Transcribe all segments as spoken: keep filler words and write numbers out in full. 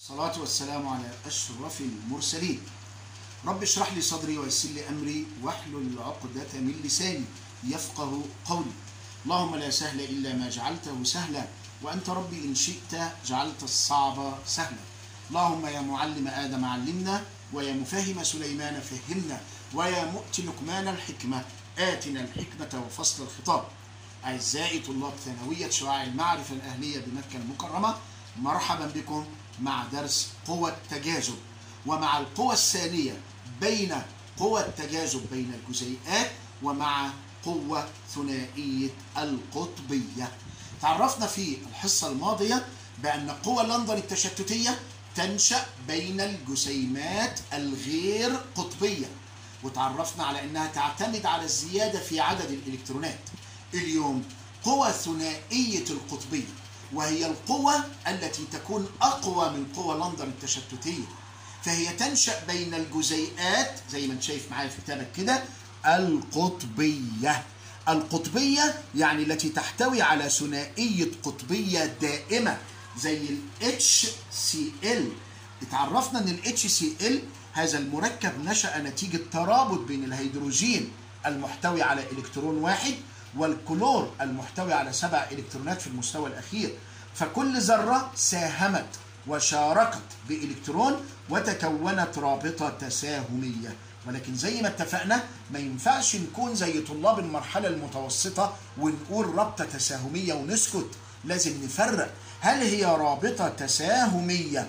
الصلاة والسلام على أشرف المرسلين. رب اشرح لي صدري ويسر لي أمري واحلل عقدة من لساني يفقه قولي. اللهم لا سهل إلا ما جعلته سهلا، وأنت ربي إن شئت جعلت الصعب سهلا. اللهم يا معلم آدم علمنا، ويا مفهم سليمان فهمنا، ويا مؤتي لقمان الحكمة آتنا الحكمة وفصل الخطاب. أعزائي طلاب ثانوية شعاع المعرفة الأهلية بمكة المكرمة، مرحبا بكم مع درس قوى التجاذب، ومع القوى الثانية بين قوى التجاذب بين الجزيئات، ومع قوة ثنائية القطبية. تعرفنا في الحصة الماضية بأن قوى لندن التشتتية تنشأ بين الجسيمات الغير قطبية، وتعرفنا على أنها تعتمد على الزيادة في عدد الإلكترونات. اليوم قوى ثنائية القطبية، وهي القوة التي تكون أقوى من قوى لندن التشتتية، فهي تنشأ بين الجزيئات زي ما انت شايف معايا في كتابك كده القطبية. القطبية يعني التي تحتوي على ثنائية قطبية دائمة زي ال إتش سي إل. اتعرفنا ان ال إتش سي إل هذا المركب نشأ نتيجة ترابط بين الهيدروجين المحتوي على إلكترون واحد والكلور المحتوي على سبع إلكترونات في المستوى الأخير، فكل ذرة ساهمت وشاركت بإلكترون وتكونت رابطة تساهمية. ولكن زي ما اتفقنا ما ينفعش نكون زي طلاب المرحلة المتوسطة ونقول رابطة تساهمية ونسكت، لازم نفرق هل هي رابطة تساهمية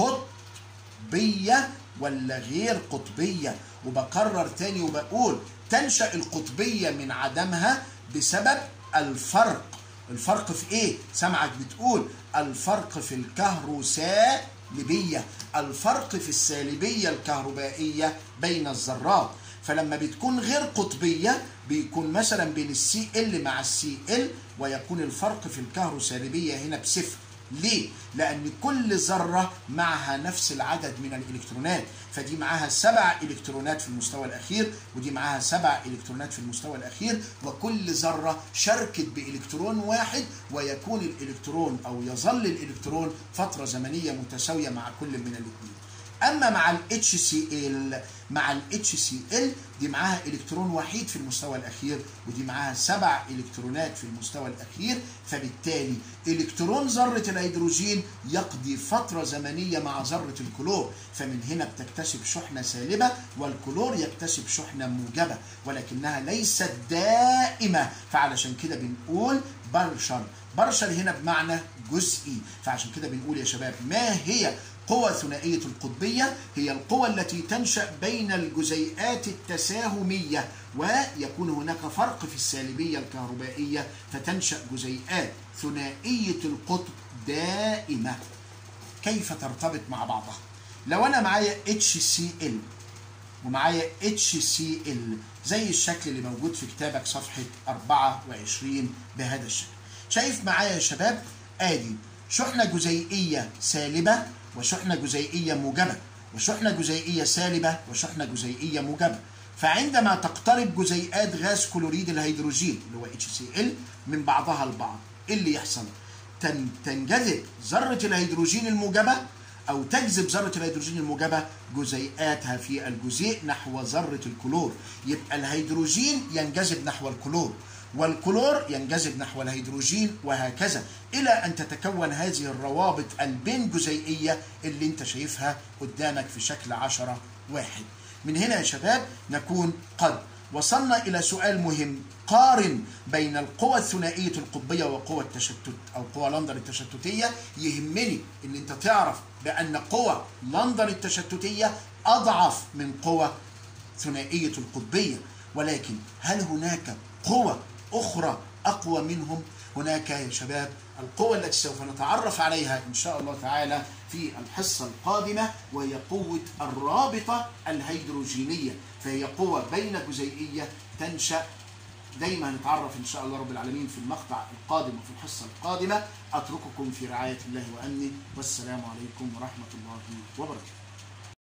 قطبية ولا غير قطبية. وبكرر تاني وبقول تنشأ القطبية من عدمها بسبب الفرق. الفرق في ايه؟ سمعك بتقول الفرق في الكهروسالبية، الفرق في السالبية الكهربائية بين الذرات. فلما بتكون غير قطبية بيكون مثلا بين السي ال مع السي ال، ويكون الفرق في الكهروسالبية هنا بصفر. ليه؟ لأن كل ذرة معها نفس العدد من الإلكترونات، فدي معاها سبع إلكترونات في المستوى الأخير، ودي معاها سبع إلكترونات في المستوى الأخير، وكل ذرة شاركت بإلكترون واحد، ويكون الإلكترون أو يظل الإلكترون فترة زمنية متساوية مع كل من الاثنين. أما مع ال إتش سي إل، مع ال إتش سي إل دي معاها إلكترون وحيد في المستوى الأخير، ودي معاها سبع إلكترونات في المستوى الأخير، فبالتالي إلكترون ذرة الهيدروجين يقضي فترة زمنية مع ذرة الكلور، فمن هنا بتكتسب شحنة سالبة، والكلور يكتسب شحنة موجبة، ولكنها ليست دائمة، فعلشان كده بنقول برشر. برشر هنا بمعنى جزئي، فعشان كده بنقول يا شباب ما هي قوى ثنائية القطبية؟ هي القوى التي تنشأ بين الجزيئات التساهمية، ويكون هناك فرق في السالبية الكهربائية، فتنشأ جزيئات ثنائية القطب دائمة. كيف ترتبط مع بعضها؟ لو أنا معايا إتش سي إل ومعايا إتش سي إل زي الشكل اللي موجود في كتابك صفحة أربعة وعشرين بهذا الشكل، شايف معايا يا شباب آدي شحنة جزيئية سالبة وشحنة جزيئية موجبة، وشحنة جزيئية سالبة وشحنة جزيئية موجبة. فعندما تقترب جزيئات غاز كلوريد الهيدروجين اللي هو إتش سي إل من بعضها البعض، إيه اللي يحصل؟ تنجذب ذرة الهيدروجين الموجبة أو تجذب ذرة الهيدروجين الموجبة جزيئاتها في الجزيء نحو ذرة الكلور، يبقى الهيدروجين ينجذب نحو الكلور، والكلور ينجذب نحو الهيدروجين، وهكذا إلى أن تتكون هذه الروابط البين جزيئية اللي انت شايفها قدامك في شكل عشرة واحد. من هنا يا شباب نكون قد وصلنا إلى سؤال مهم، قارن بين القوى الثنائية القطبية وقوى التشتت أو قوى لندن التشتتية. يهمني أن انت تعرف بأن قوى لندن التشتتية أضعف من قوى ثنائية القطبية، ولكن هل هناك قوى أخرى أقوى منهم؟ هناك يا شباب القوة التي سوف نتعرف عليها إن شاء الله تعالى في الحصة القادمة، وهي قوة الرابطة الهيدروجينية، فهي قوة بين جزيئية تنشأ. دايما هنتعرف إن شاء الله رب العالمين في المقطع القادم وفي الحصة القادمة. أترككم في رعاية الله وأمنه، والسلام عليكم ورحمة الله وبركاته.